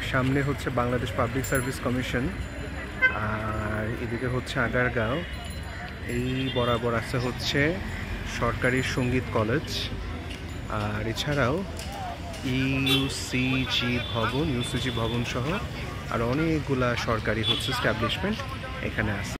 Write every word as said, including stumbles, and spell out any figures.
সামনে হচ্ছে Bangladesh public service commission, আর এদিকে হচ্ছে আগারগাঁও। এই বরাবর আছে হচ্ছে সরকারি সঙ্গীত কলেজ, আর এছাড়াও ইউসিজি ভবন ইউসিজি ভবন সহ আর অনেকগুলা সরকারি হচ্ছে এস্টাবলিশমেন্ট এখানে আছে।